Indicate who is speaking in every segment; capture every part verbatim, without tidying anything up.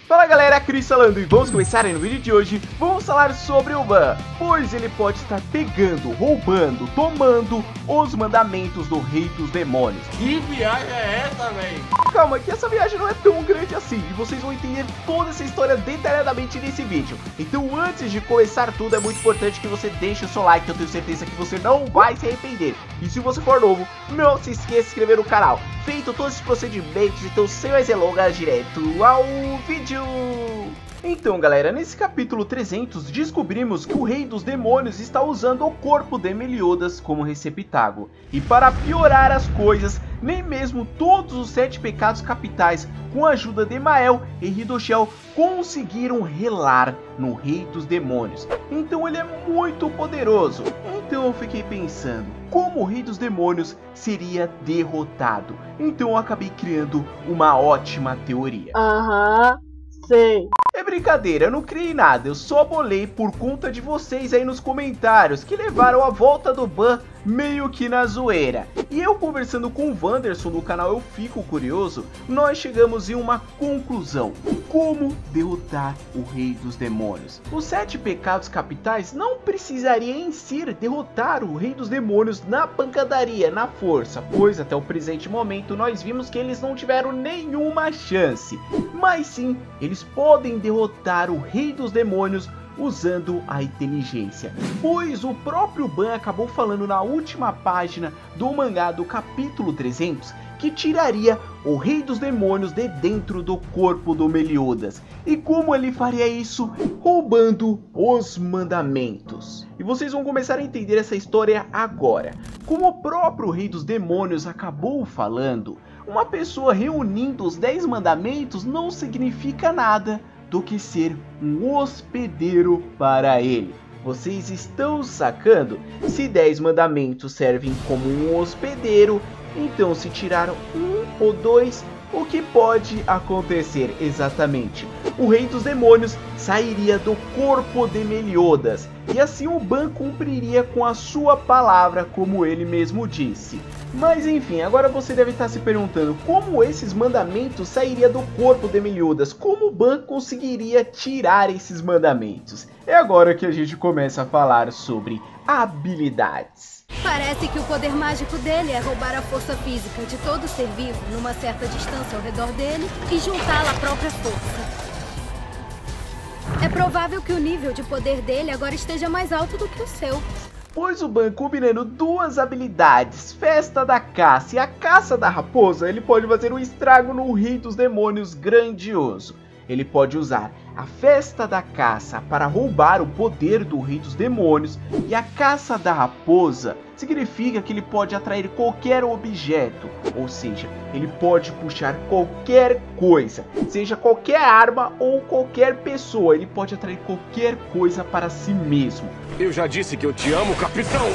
Speaker 1: Fala galera, Cris falando e vamos começar aí no vídeo de hoje. Vamos falar sobre o Ban, pois ele pode estar pegando, roubando, tomando os mandamentos do Rei dos Demônios.
Speaker 2: Que viagem é essa, velho?
Speaker 1: Calma, que essa viagem não é tão grande assim e vocês vão entender toda essa história detalhadamente nesse vídeo. Então antes de começar tudo, é muito importante que você deixe o seu like, que eu tenho certeza que você não vai se arrepender. E se você for novo, não se esqueça de se inscrever no canal. Feito todos esses procedimentos, então sem mais delongas, direto ao vídeo. Então galera, nesse capítulo trezentos descobrimos que o Rei dos Demônios está usando o corpo de Meliodas como receptáculo. E para piorar as coisas, nem mesmo todos os sete pecados capitais, com a ajuda de Mael e Hidoshel, conseguiram relar no Rei dos Demônios. Então ele é muito poderoso. Então eu fiquei pensando, como o Rei dos Demônios seria derrotado? Então eu acabei criando uma ótima teoria.
Speaker 3: Aham, sei.
Speaker 1: É brincadeira, eu não criei nada, eu só bolei por conta de vocês aí nos comentários, que levaram a volta do Ban meio que na zoeira. E eu conversando com o Wanderson do canal Eu Fico Curioso, nós chegamos em uma conclusão. Como derrotar o Rei dos Demônios? Os sete pecados capitais não precisaria em si derrotar o Rei dos Demônios na pancadaria, na força, pois até o presente momento nós vimos que eles não tiveram nenhuma chance. Mas sim, eles podem derrotar o Rei dos Demônios usando a inteligência, pois o próprio Ban acabou falando na última página do mangá do capítulo trezentos que tiraria o Rei dos Demônios de dentro do corpo do Meliodas. E como ele faria isso? Roubando os mandamentos. E vocês vão começar a entender essa história agora. Como o próprio Rei dos Demônios acabou falando, uma pessoa reunindo os dez mandamentos não significa nada do que ser um hospedeiro para ele. Vocês estão sacando? Se dez mandamentos servem como um hospedeiro, então se tiraram um ou dois, o que pode acontecer exatamente? O Rei dos Demônios sairia do corpo de Meliodas, e assim o Ban cumpriria com a sua palavra, como ele mesmo disse. Mas enfim, agora você deve estar se perguntando como esses mandamentos sairiam do corpo de Meliodas, como o Ban conseguiria tirar esses mandamentos. É agora que a gente começa a falar sobre habilidades.
Speaker 4: Parece que o poder mágico dele é roubar a força física de todo ser vivo numa certa distância ao redor dele e juntá-la à própria força. É provável que o nível de poder dele agora esteja mais alto do que o seu.
Speaker 1: Pois o Ban, combinando duas habilidades, Festa da Caça e a Caça da Raposa, ele pode fazer um estrago no Rei dos Demônios grandioso. Ele pode usar a Festa da Caça para roubar o poder do Rei dos Demônios, e a Caça da Raposa significa que ele pode atrair qualquer objeto, ou seja, ele pode puxar qualquer coisa, seja qualquer arma ou qualquer pessoa, ele pode atrair qualquer coisa para si mesmo.
Speaker 2: Eu já disse que eu te amo, capitão!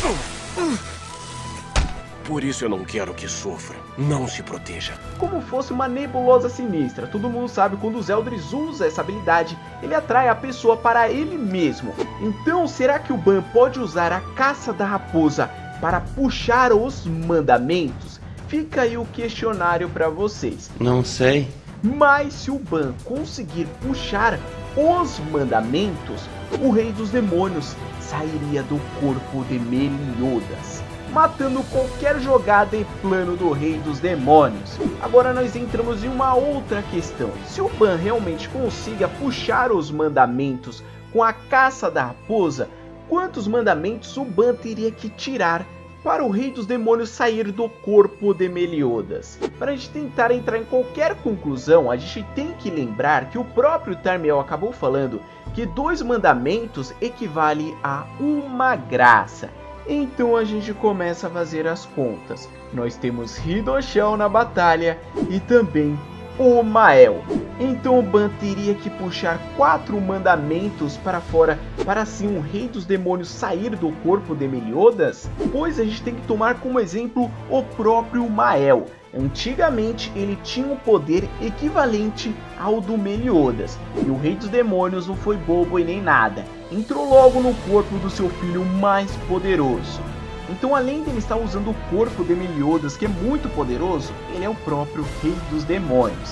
Speaker 2: Por isso eu não quero que sofra. Não se proteja.
Speaker 1: Como fosse uma nebulosa sinistra. Todo mundo sabe, quando o Zeldris usa essa habilidade, ele atrai a pessoa para ele mesmo. Então, será que o Ban pode usar a Caça da Raposa para puxar os mandamentos? Fica aí o questionário para vocês.
Speaker 5: Não sei.
Speaker 1: Mas se o Ban conseguir puxar os mandamentos, o Rei dos Demônios sairia do corpo de Meliodas, matando qualquer jogada e plano do Rei dos Demônios. Agora nós entramos em uma outra questão. Se o Ban realmente consiga puxar os mandamentos com a Caça da Raposa, quantos mandamentos o Ban teria que tirar para o Rei dos Demônios sair do corpo de Meliodas? Para a gente tentar entrar em qualquer conclusão, a gente tem que lembrar que o próprio Tarmiel acabou falando que dois mandamentos equivale a uma graça. Então a gente começa a fazer as contas. Nós temos Hidoshel na batalha e também o Mael. Então o Ban teria que puxar quatro mandamentos para fora para assim o Rei dos Demônios sair do corpo de Meliodas? Pois a gente tem que tomar como exemplo o próprio Mael. Antigamente ele tinha um poder equivalente ao do Meliodas, e o Rei dos Demônios não foi bobo e nem nada, entrou logo no corpo do seu filho mais poderoso. Então, além de ele estar usando o corpo de Meliodas, que é muito poderoso, ele é o próprio Rei dos Demônios.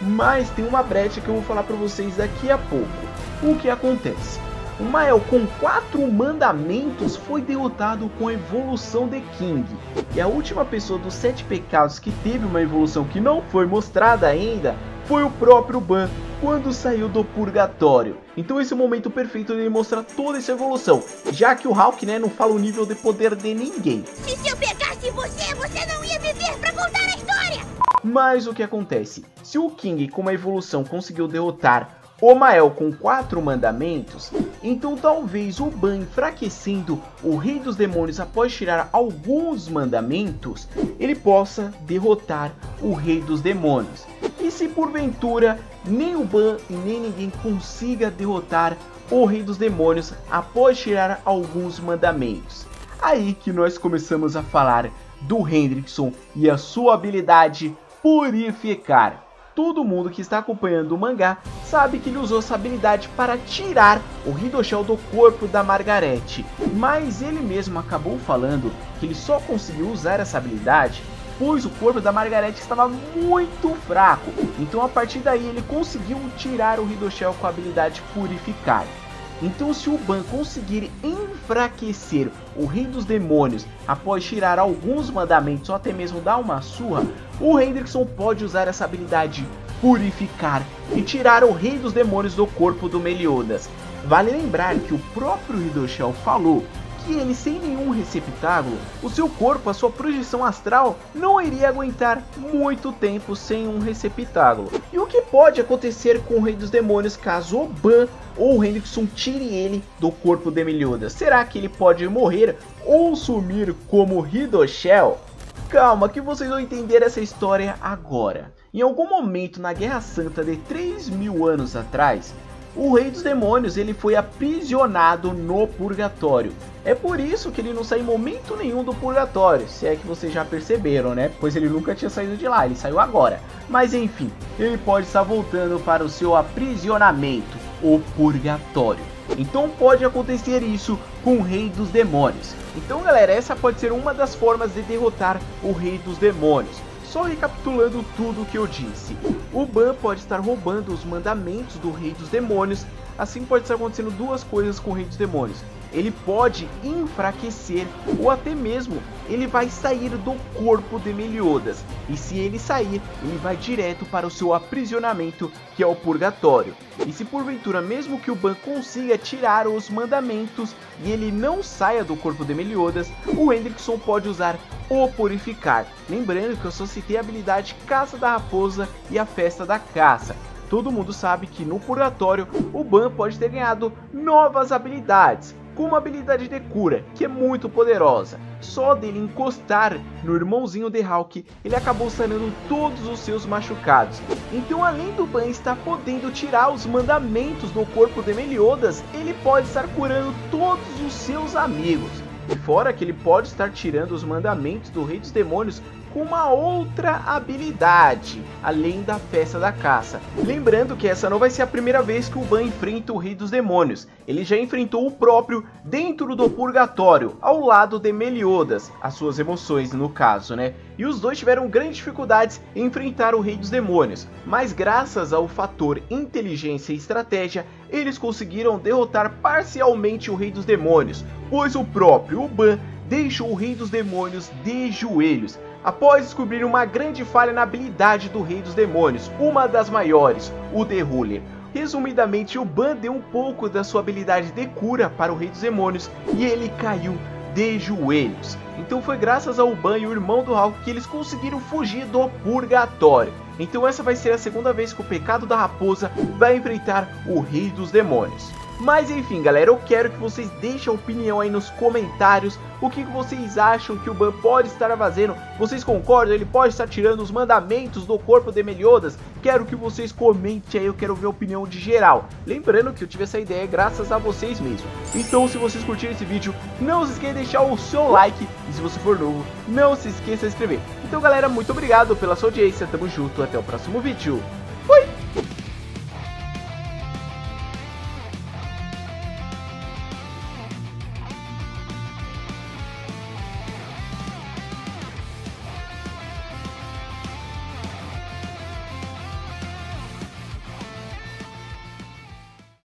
Speaker 1: mas tem uma brecha que eu vou falar para vocês daqui a pouco. O que acontece? O Mael com quatro mandamentos foi derrotado com a evolução de King. E a última pessoa dos sete pecados que teve uma evolução que não foi mostrada ainda foi o próprio Ban, quando saiu do purgatório. Então esse é o momento perfeito de ele mostrar toda essa evolução, já que o Hawk, né, não fala o nível de poder de ninguém.
Speaker 5: E se eu pegasse você, você não ia viver pra contar a história!
Speaker 1: Mas o que acontece? Se o King com uma evolução conseguiu derrotar o Mael com quatro mandamentos, então talvez o Ban enfraquecendo o Rei dos Demônios após tirar alguns mandamentos, ele possa derrotar o Rei dos Demônios. E se porventura nem o Ban e nem ninguém consiga derrotar o Rei dos Demônios após tirar alguns mandamentos, aí que nós começamos a falar do Hendrickson e a sua habilidade Purificar. Todo mundo que está acompanhando o mangá sabe que ele usou essa habilidade para tirar o Hidosshell do corpo da Margarete, mas ele mesmo acabou falando que ele só conseguiu usar essa habilidade pois o corpo da Margarete estava muito fraco. Então a partir daí ele conseguiu tirar o Hidosshell com a habilidade Purificar. Então se o Ban conseguir enfraquecer o Rei dos Demônios após tirar alguns mandamentos ou até mesmo dar uma surra, o Hendrickson pode usar essa habilidade Purificar e tirar o Rei dos Demônios do corpo do Meliodas. Vale lembrar que o próprio Hidosshell falou que ele, sem nenhum receptáculo, o seu corpo, a sua projeção astral, não iria aguentar muito tempo sem um receptáculo. E o que pode acontecer com o Rei dos Demônios caso o Ban ou o Hendrickson tire ele do corpo de Meliodas? Será que ele pode morrer ou sumir como Hidosshell? Calma que vocês vão entender essa história agora. Em algum momento na Guerra Santa de três mil anos atrás, o Rei dos Demônios ele foi aprisionado no Purgatório. É por isso que ele não sai em momento nenhum do Purgatório, se é que vocês já perceberam, né? Pois ele nunca tinha saído de lá, ele saiu agora. Mas enfim, ele pode estar voltando para o seu aprisionamento, o Purgatório. Então pode acontecer isso com o Rei dos Demônios. Então galera, essa pode ser uma das formas de derrotar o Rei dos Demônios. Só recapitulando tudo o que eu disse, o Ban pode estar roubando os mandamentos do Rei dos Demônios, assim pode estar acontecendo duas coisas com o Rei dos Demônios. Ele pode enfraquecer ou até mesmo ele vai sair do corpo de Meliodas. E se ele sair, ele vai direto para o seu aprisionamento, que é o Purgatório. E se porventura mesmo que o Ban consiga tirar os mandamentos e ele não saia do corpo de Meliodas, o Hendrickson pode usar o Purificar. Lembrando que eu só citei a habilidade Caça da Raposa e a Festa da Caça. Todo mundo sabe que no Purgatório o Ban pode ter ganhado novas habilidades, como a habilidade de cura, que é muito poderosa. Só dele encostar no irmãozinho de Hawk, ele acabou sanando todos os seus machucados. Então além do Ban estar podendo tirar os mandamentos do corpo de Meliodas, ele pode estar curando todos os seus amigos. E fora que ele pode estar tirando os mandamentos do Rei dos Demônios com uma outra habilidade, além da Festa da Caça. Lembrando que essa não vai ser a primeira vez que o Ban enfrenta o Rei dos Demônios. Ele já enfrentou o próprio dentro do Purgatório, ao lado de Meliodas, as suas emoções no caso, né? E os dois tiveram grandes dificuldades em enfrentar o Rei dos Demônios, mas graças ao fator inteligência e estratégia, eles conseguiram derrotar parcialmente o Rei dos Demônios, pois o próprio Ban deixou o Rei dos Demônios de joelhos, após descobrir uma grande falha na habilidade do Rei dos Demônios, uma das maiores, o The Ruler. Resumidamente, o Ban deu um pouco da sua habilidade de cura para o Rei dos Demônios e ele caiu de joelhos. Então foi graças ao Ban e o irmão do Hawk que eles conseguiram fugir do Purgatório. Então essa vai ser a segunda vez que o Pecado da Raposa vai enfrentar o Rei dos Demônios. Mas enfim galera, eu quero que vocês deixem a opinião aí nos comentários. O que vocês acham que o Ban pode estar fazendo? Vocês concordam? Ele pode estar tirando os mandamentos do corpo de Meliodas? Quero que vocês comentem aí, eu quero ver a opinião de geral. Lembrando que eu tive essa ideia graças a vocês mesmo. Então se vocês curtiram esse vídeo, não se esqueça de deixar o seu like. E se você for novo, não se esqueça de se inscrever. Então galera, muito obrigado pela sua audiência, tamo junto, até o próximo vídeo.